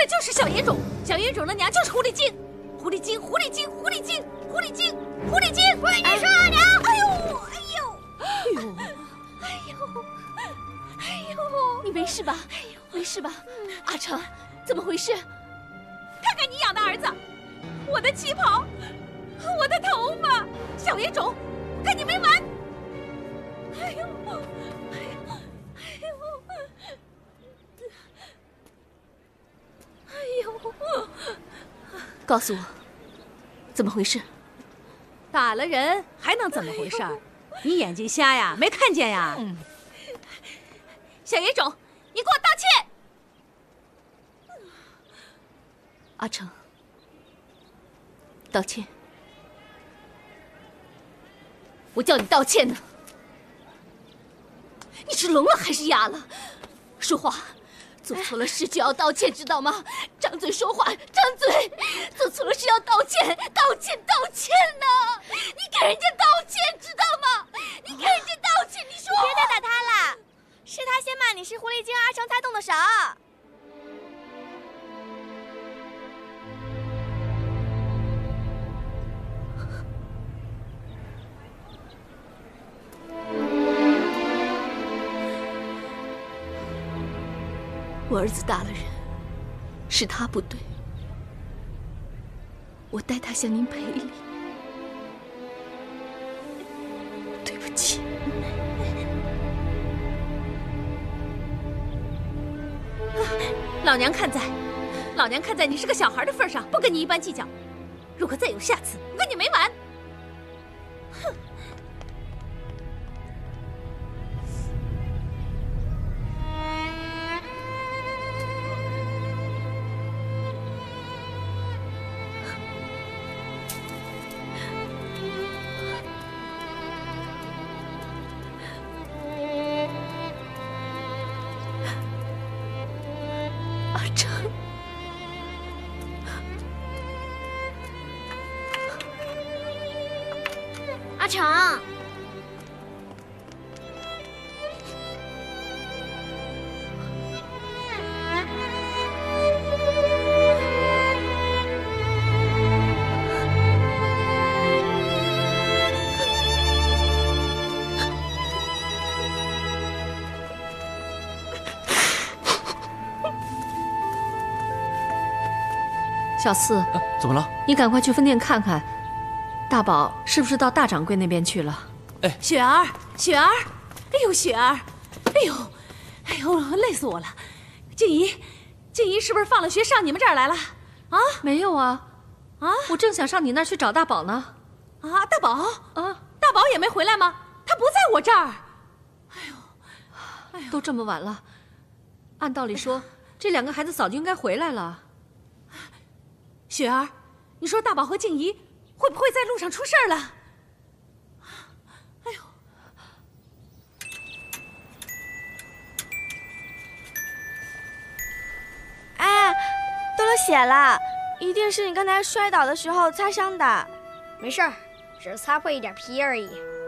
就是小野种，小野种的娘就是狐狸精，狐狸精，狐狸精，狐狸精，狐狸精，狐狸精！闺女说阿娘！哎呦，哎呦，哎呦，哎呦，哎呦， 你没事吧？哎呦，没事吧？阿成，怎么回事？ 看看你养的儿子，我的旗袍，我的头发，小野种，看你没完！哎呦，哎呦，哎呦，哎呦！ 告诉我，怎么回事？ 打了人还能怎么回事？你眼睛瞎呀？没看见呀？小野种，你给我道歉！ 阿成，道歉。我叫你道歉呢。你是聋了还是哑了？说话，做错了事就要道歉，知道吗？张嘴说话，张嘴。做错了事要道歉，道歉，道歉呢！你给人家道歉，知道吗？你给人家道歉，你说。 别再打他了，是他先骂你是狐狸精，阿成才动的手。 我儿子打了人，是他不对，我代他向您赔礼，对不起。 老娘看在你是个小孩的份上，不跟你一般计较。如果再有下次，我跟你没完！哼！ 阿成， 阿成， 小四， 怎么了？ 你赶快去分店看看，大宝是不是到大掌柜那边去了？ 哎， 雪儿，雪儿，哎呦，雪儿，哎呦，哎呦，累死我了！静怡，静怡是不是放了学上你们这儿来了？啊？ 没有啊， 啊？ 我正想上你那儿去找大宝呢。 啊，大宝啊， 大宝也没回来吗？他不在我这儿。哎呦，哎呦， 都这么晚了，按道理说，这两个孩子早就应该回来了。 雪儿，你说大宝和静怡会不会在路上出事儿了？哎呦！ 哎，都流血了，一定是你刚才摔倒的时候擦伤的。 没事儿，只是擦破一点皮而已。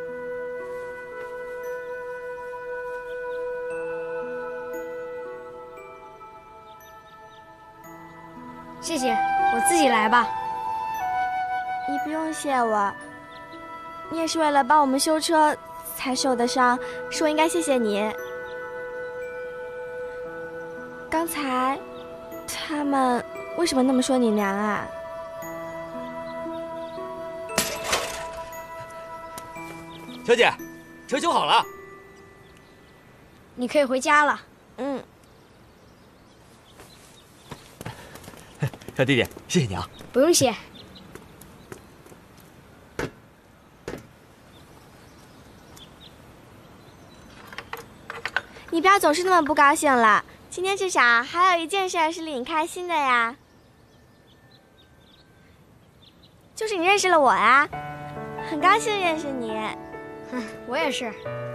谢谢，我自己来吧。 你不用谢我，你也是为了帮我们修车才受的伤，是我应该谢谢你。刚才他们为什么那么说你娘啊？ 小姐，车修好了， 你可以回家了。 嗯。 小弟弟，谢谢你啊。 不用谢。 你不要总是那么不高兴了，今天至少还有一件事是令你开心的呀，就是你认识了我呀，很高兴认识你。 我也是。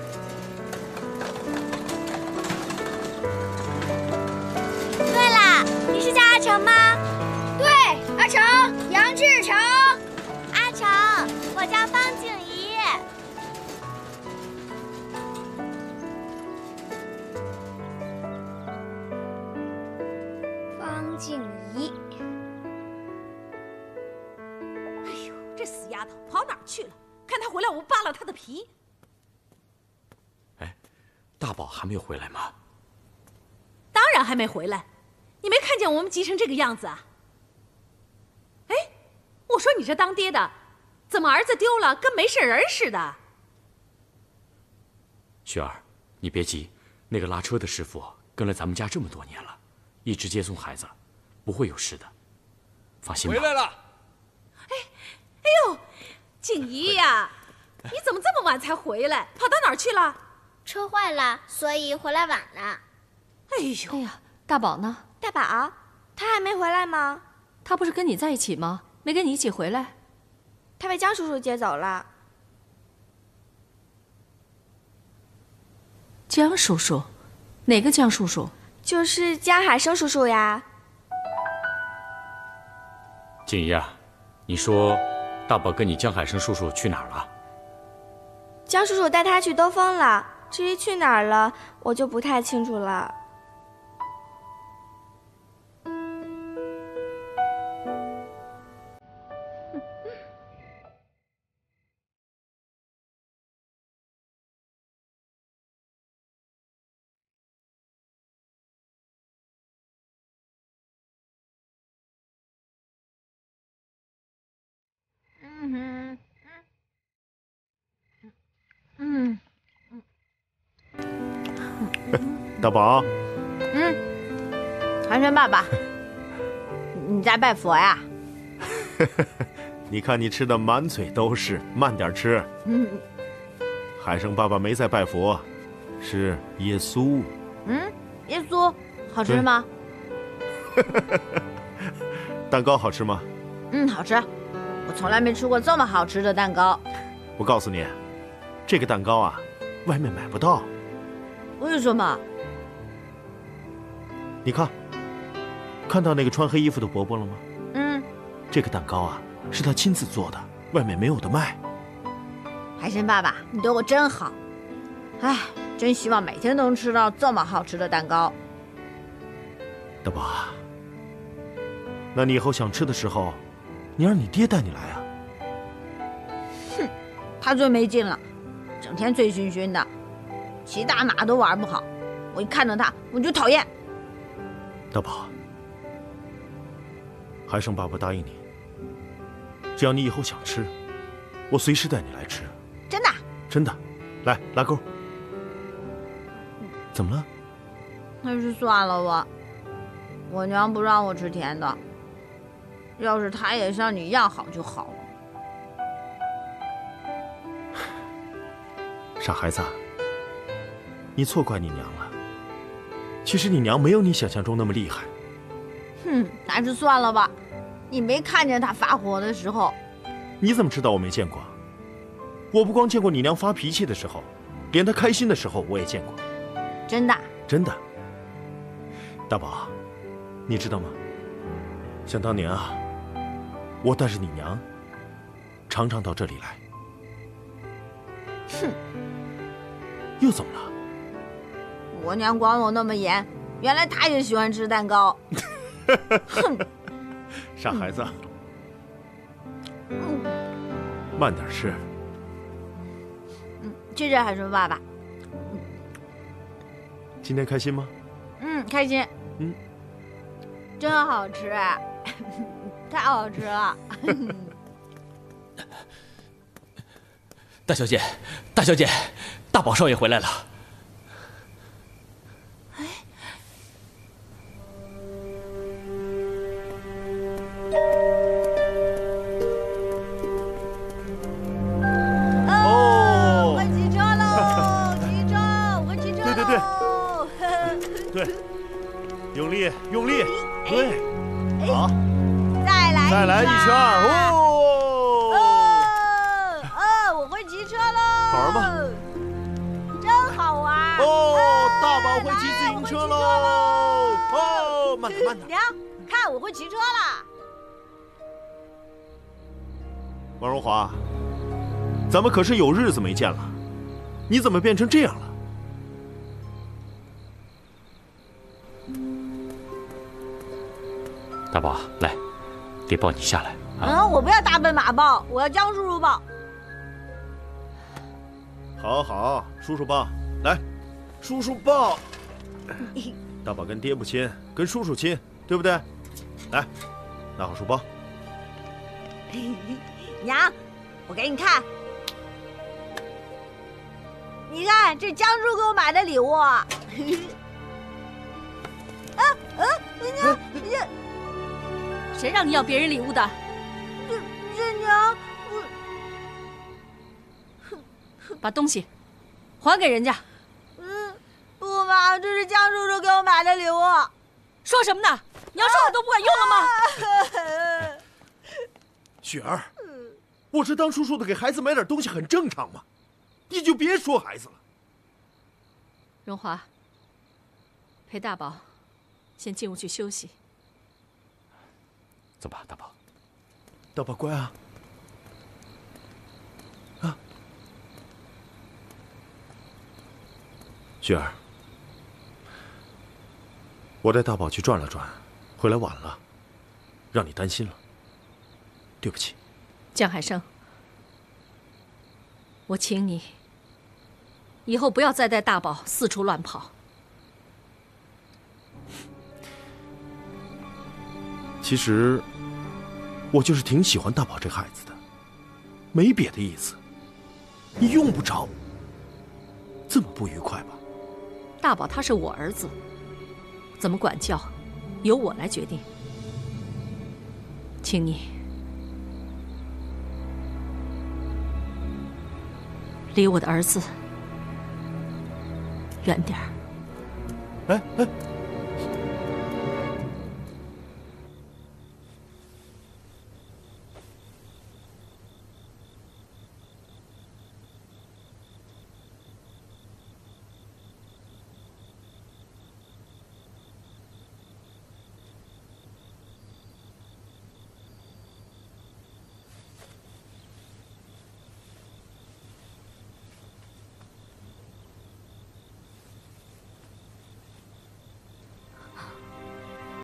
对了，你是叫阿成吗？ 对，阿成，杨志成。 阿成，我叫方静怡。 方静怡。 哎呦，这死丫头跑哪儿去了？看她回来，我扒了她的皮。 哎，大宝还没有回来吗？ 当然还没回来，你没看见我们急成这个样子啊？哎，我说你这当爹的，怎么儿子丢了跟没事人似的？ 雪儿，你别急，那个拉车的师傅跟了咱们家这么多年了，一直接送孩子，不会有事的，放心吧。 回来了。 哎呦，静怡呀，你怎么这么晚才回来？跑到哪儿去了？ 车坏了，所以回来晚了。 哎呦， 哎呀，大宝呢？ 大宝，他还没回来吗？ 他不是跟你在一起吗？没跟你一起回来？ 他被江叔叔接走了。 江叔叔？哪个江叔叔？ 就是江海生叔叔呀。 静怡啊，你说大宝跟你江海生叔叔去哪儿了？ 江叔叔带他去兜风了，至于去哪儿了，我就不太清楚了。 大宝， 寒生爸爸，你在拜佛呀？ 你看你吃的满嘴都是，慢点吃。海生爸爸没在拜佛，是耶稣。 耶稣，好吃吗？ 蛋糕好吃吗？ 好吃。我从来没吃过这么好吃的蛋糕。 我告诉你，这个蛋糕啊，外面买不到。 为什么？ 你看，看到那个穿黑衣服的伯伯了吗？这个蛋糕啊，是他亲自做的，外面没有的卖。 海参爸爸，你对我真好。哎，真希望每天都能吃到这么好吃的蛋糕。 大宝啊，那你以后想吃的时候，你让你爹带你来啊。 他最没劲了，整天醉醺醺的，其他哪都玩不好。我一看到他，我就讨厌。 大宝，海生爸爸答应你，只要你以后想吃，我随时带你来吃。 真的？ 真的。来，拉钩。怎么了？ 还是算了吧。我娘不让我吃甜的，要是她也像你一样好就好了。 傻孩子，你错怪你娘了。其实你娘没有你想象中那么厉害。 还是算了吧。你没看见她发火的时候。 你怎么知道我没见过？我不光见过你娘发脾气的时候，连她开心的时候我也见过。 真的？ 真的。大宝，你知道吗？想当年啊，我带着你娘常常到这里来。又怎么了？ 我娘管我那么严，原来她也喜欢吃蛋糕。哼， 傻孩子，慢点吃。 谢谢海生爸爸。 今天开心吗？ 开心。真好吃，太好吃了。 大小姐，大小姐，大宝少爷回来了。 哦，会骑车喽！骑车，会骑车喽！ 对，用力，用力，对，好， 再来一圈哦！ 我会骑车喽！ 好玩吗？ 真好玩！ 大宝会骑自行车喽！慢点，慢点。 娘，看我会骑车了。 王荣华，咱们可是有日子没见了，你怎么变成这样了？ 大宝，来，爹抱你下来啊！ 我不要大奔马抱，我要江叔叔抱。 好好，叔叔抱，来，叔叔抱。大宝跟爹不亲，跟叔叔亲，对不对？来，拿好书包。 娘，我给你看，你看这江叔给我买的礼物。娘， 谁让你要别人礼物的？ 这娘， 把东西还给人家。 不妈，这是江叔叔给我买的礼物。 说什么呢？你要说我都不管用了吗？ 雪儿，我这当叔叔的给孩子买点东西很正常嘛，你就别说孩子了。 荣华，陪大宝先进屋去休息。 走吧，大宝。 大宝乖啊。啊，雪儿，我带大宝去转了转，回来晚了，让你担心了，对不起。 江海生，我请你以后不要再带大宝四处乱跑。 其实，我就是挺喜欢大宝这孩子的，没别的意思。你用不着这么不愉快吧？ 大宝他是我儿子，怎么管教，由我来决定。请你离我的儿子远点儿。 哎，